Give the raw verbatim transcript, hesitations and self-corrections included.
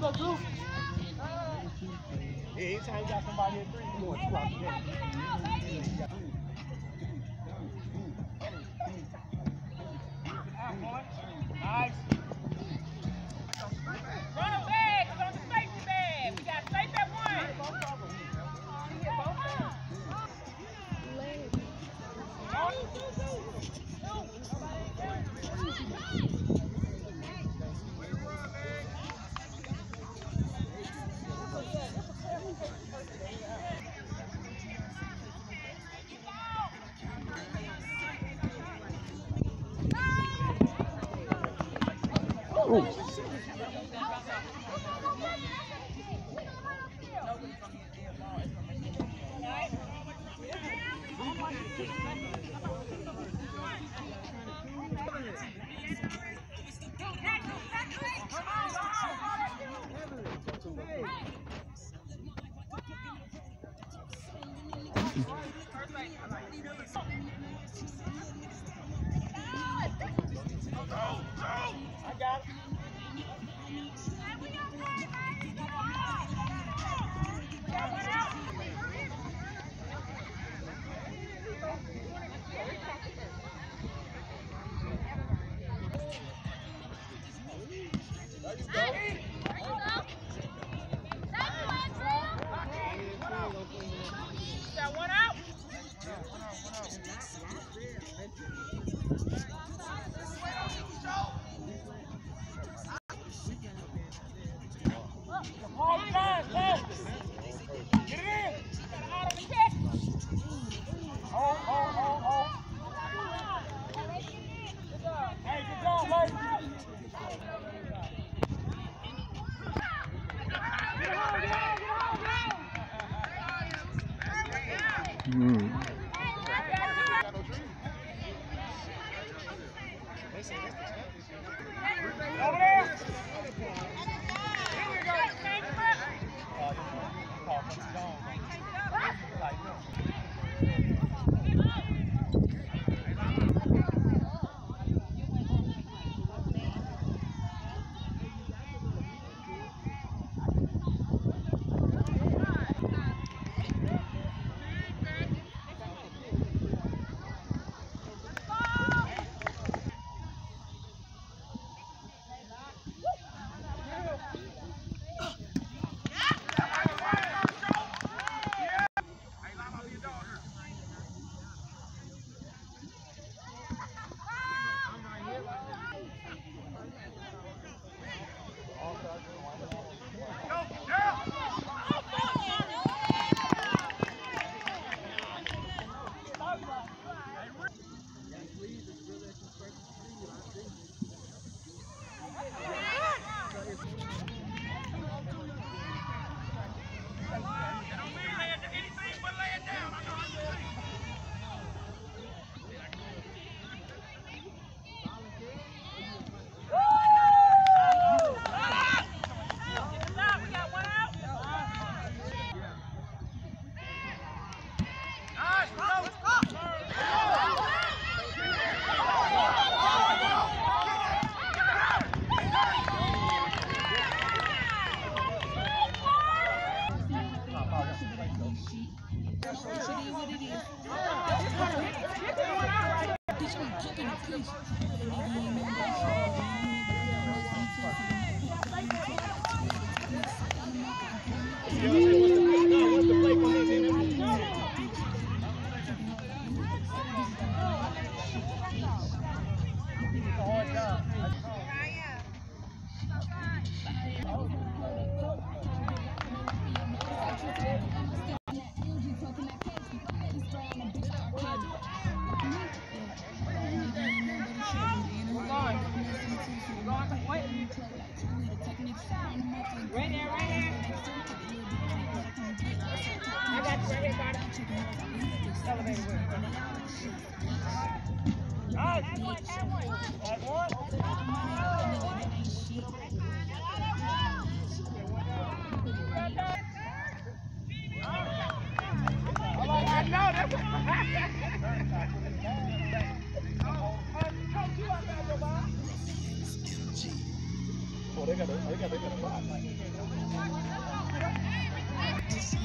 go, Drew. Yeah, anytime you got somebody at three, you want two out the game. Nice. Run away, it's on the safety bag. We got safe at one. Ooh. I got it. Got one out. All the time, go. Get it in. Out of the catch. Oh, oh, oh, oh. Hey, good job, ladies. Mm. Over there. Oh, they got a, they got, they got a box.